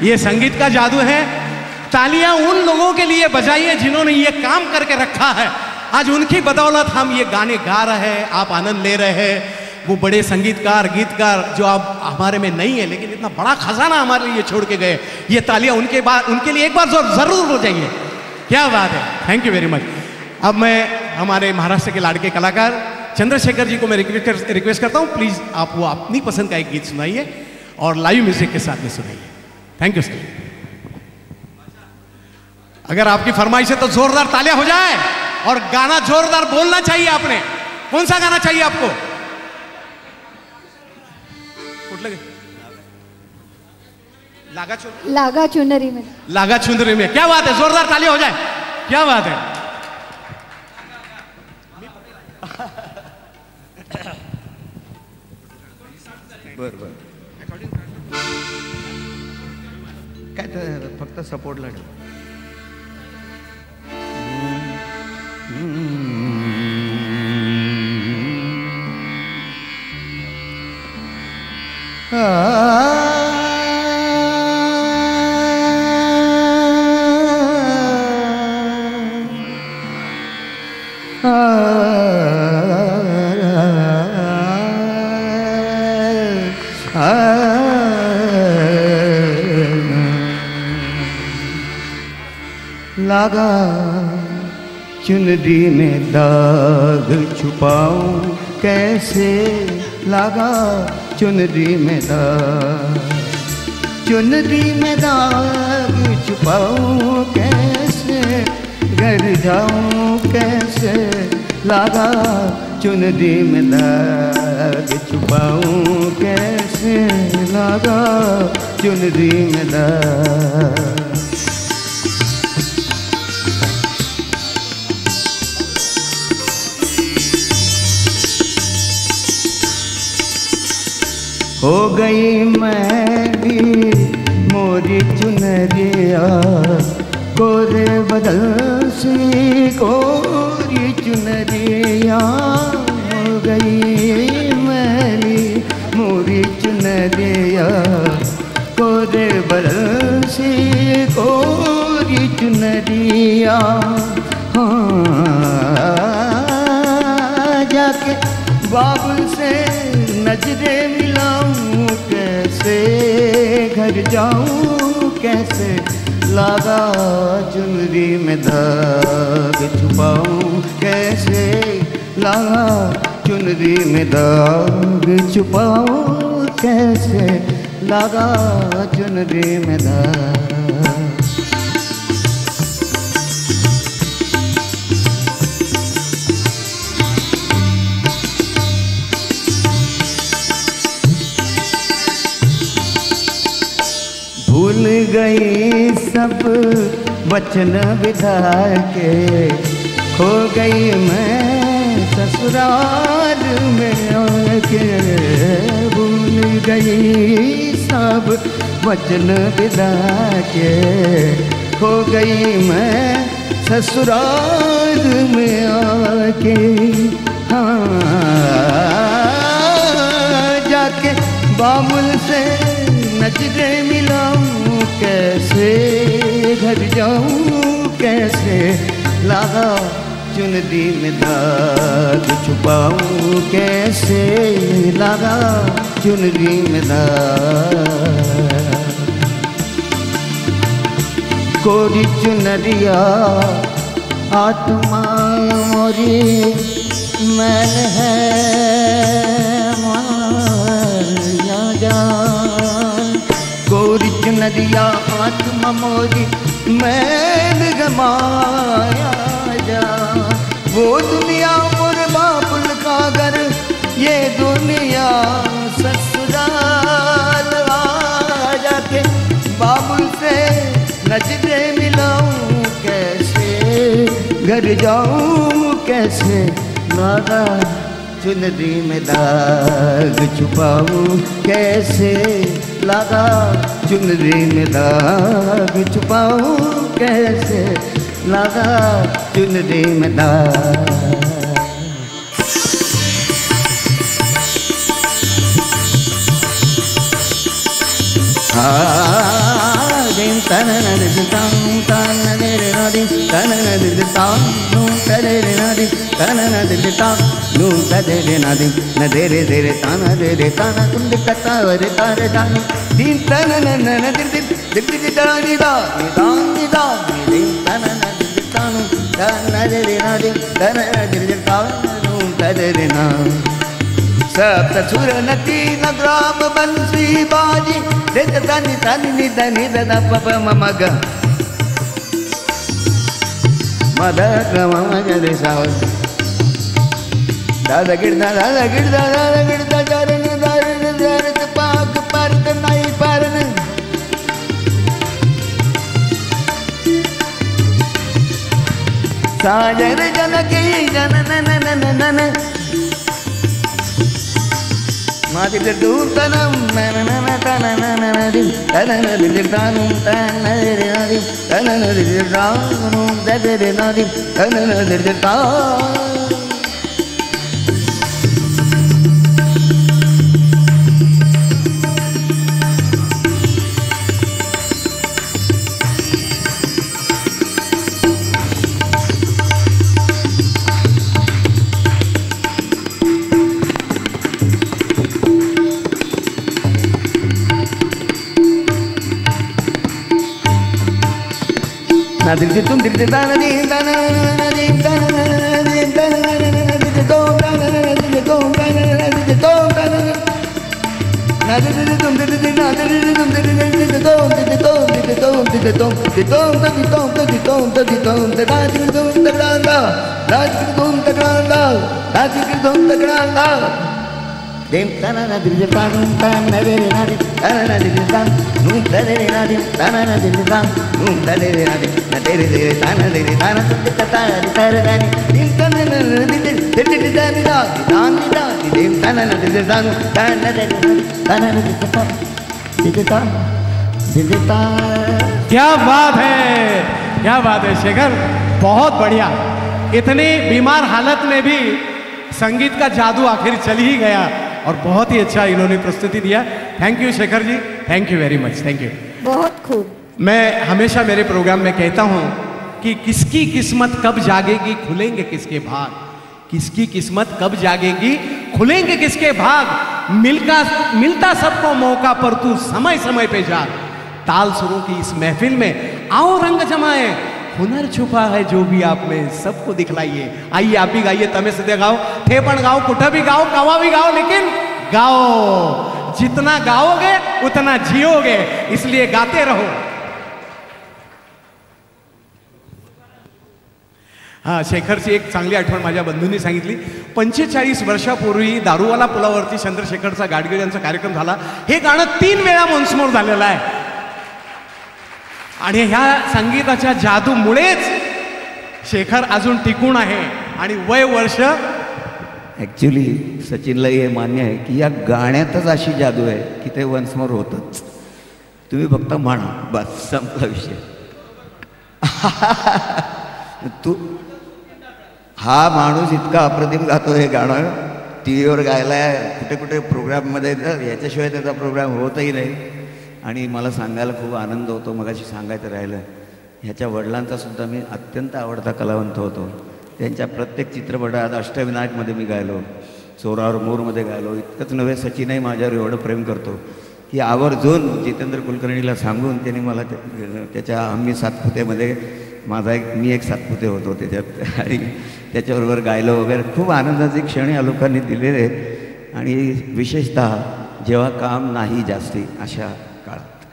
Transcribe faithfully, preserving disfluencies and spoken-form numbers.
ये संगीत का जादू है। तालियां उन लोगों के लिए बजाइए जिन्होंने ये काम करके रखा है। आज उनकी बदौलत हम ये गाने गा रहे हैं, आप आनंद ले रहे हैं। वो बड़े संगीतकार, गीतकार जो आप हमारे में नहीं है, लेकिन इतना बड़ा खजाना हमारे लिए छोड़ के गए। ये तालियां उनके बाद उनके लिए एक बार जरूर हो जाइए। क्या बात है, थैंक यू वेरी मच। अब मैं हमारे महाराष्ट्र के लाड़के कलाकार चंद्रशेखर जी को मैं रिक्वेस्ट रिक्वेस्ट करता हूँ, प्लीज आप वो अपनी पसंद का एक गीत सुनाइए और लाइव म्यूजिक के साथ में सुनाइए। Thank you sir. अगर आपकी फरमाइश है तो जोरदार तालियां हो जाए और गाना जोरदार बोलना चाहिए आपने। कौन सा गाना चाहिए आपको? लगे लागा चुनरी लागा चुनरी में लागा चुनरी में। क्या बात है, जोरदार ताली हो जाए। क्या बात है। बर बर काय तर फक्त सपोर्ट लागेल. लागा चुनरी में दाग छुपाऊं कैसे, लागा चुनरी में दाग, चुनरी में दाग छुपाऊं कैसे, घर जाऊं कैसे, लागा चुनरी में दाग छुपाऊं कैसे, लागा चुनरी में दाग. हो गई मैली मोरी चुनरिया, कोरे बदल सी कोरी चुनरिया. हो गई मैली मोरी चुनरिया, कोरे बदल सी कोरी चुनरिया. हाँ जाके बाबुल से नजरें मिलाऊं कैसे, घर जाऊं कैसे, लागा चुनरी में दाग छुपाऊं कैसे, लागा चुनरी में दाग छुपाऊं कैसे, लागा चुनरी में दाग. भूल गई सब वचन विधाय के, खो गई मैं ससुराल में आके. भूल गई सब वचन विधाय के, खो गई मैं ससुराल में आके. हाँ जाके बाबुल से नजरें मिलाऊं कैसे, घर जाऊं कैसे, लागा चुनरी में दाग छुपाऊं कैसे, लागा चुनरी में दाग. कोरी चुनरिया आत्मा मोरी मैल है, माया जा. कोरी चुनरिया आत्मा मोरी मैल गमाया जा. वो दुनिया मोर बाबुल का घर, ये दुनिया ससुराल. आ जाके बाबुल से नजरें मिलाऊं कैसे, घर जाऊं कैसे, लागा चुनरी में दाग छुपाऊं कैसे, लागा चुनरी में दाग छुपाऊं कैसे, लागा चुनरी में दाग. हाँ tanana didi tam tanana didi nadi tanana didi tam nu tadere nadi tanana didi tam nu tadere nadi na dere dere tana dere tana kundi katavare tare dani din tanana nana didi didi dani da dani da din tanana didi tanu tanana dere nadi tanana didi tam nu tadere nadi सप्त सुर नती न ग्राम बंसी बाजी देत तनि तनि निद निद the प म म ग मद ग म म ग रे सा दाद गिर दा दाद गिर दा दाद गिर दा चरण दारण दरत पाक परत नहीं परन साजर जनकी जन नन नन नन माति दूर तनम नन नन तन नन नदि तनन दिल तानुम तन रे नदि तनन दिल तानुम ददरे नदि तनन दिल ता Nadir tum dir dir dana din dana din dana din dana din dom dana din dom dana din dom dana nadir tum dir dir nadir tum dir dir dom dir dom dir dom dir dom dir dom dir dom dir dom dir dom dir nadir tum tagranda nadir tum tagranda nadir tum tagranda dem tanana dir dir tanum tanana re nadir tanana dir tan num tadere nadir tanana dir tan num tadere nadir na dere dere tanana dere tanana tutta tari taradani dim tanana dir dir dir dani da dan da dim tanana dir tan tanana dere tanana dir tan dir tan dir tan क्या बात है, क्या बात है शेखर, बहुत बढ़िया। इतनी बीमार हालत में भी संगीत का जादू आखिर चल ही गया और बहुत ही अच्छा इन्होंने प्रस्तुति दिया। Thank you Shekhar ji, thank you very much, thank you. बहुत खूब। मैं हमेशा मेरे प्रोग्राम में कहता हूँ कि किसकी किस्मत कब जागेगी, खुलेंगे किसके भाग, किसकी किस्मत कब जागेगी, खुलेंगे किसके भाग, मिलका मिलता सबको मौका पर तू समय समय पे जाग, ताल सुरों की इस महफिल में आओ रंग जमाए, हुनर छुपा है जो भी आप में सबको दिखलाइए। आइए आप भी गाइए, तमे सदे गाओ, थे पण गाओ, कुठा भी गाओ, कवा भी गाओ, लेकिन गाओ। जितना गाओगे उतना जियोगे, इसलिए गाते रहो। हा शेखरची एक चांगली आठवण माझ्या बंधूंनी सांगितली। पंचेचाळीस वर्षापूर्वी दारूवाला पुलावरती चंद्रशेखरचा गाडगीळ यांचा कार्यक्रम झाला। हे गाणं तीन वेळा मंचमोर झालेलं आहे आणि ह्या संगीताच्या जादूमुळेच शेखर अजून टिकून आहे आणि वय वर्ष। ॲक्च्युली सचिनला हे मान्य आहे की या गाण्यातच अशी जादू आहे की ते वन्स मोर होतच, तुम्ही फक्त म्हणा बस, संपला विषय। तू हा माणूस इतका अप्रतिम गातो हे गाणं, टी व्हीवर गायला आहे, कुठे कुठे प्रोग्राममध्ये, याच्याशिवाय त्याचा प्रोग्राम होतही नाही आणि मला सांगायला खूप आनंद होतो। मगाशी सांगायचं राहिलं, ह्याच्या वडिलांचासुद्धा मी अत्यंत आवडता कलावंत होतो। त्यांच्या प्रत्येक चित्रपटात, अष्टविनायकमध्ये मी गायलो, चोरावर मोरमध्ये गायलो। इतकंच नव्हे, सचिनही माझ्यावर एवढं प्रेम करतो की आवर्जून जितेंद्र कुलकर्णीला सांगून त्यांनी मला त्याच्या आम्ही सातपुतेमध्ये, माझा एक मी एक सातपुते होतो त्याच्यात, आणि त्याच्याबरोबर गायलो वगैरे। खूप आनंदाचे क्षण या लोकांनी दिलेले आहेत आणि विशेषतः जेव्हा काम नाही जास्ती अशा काळात।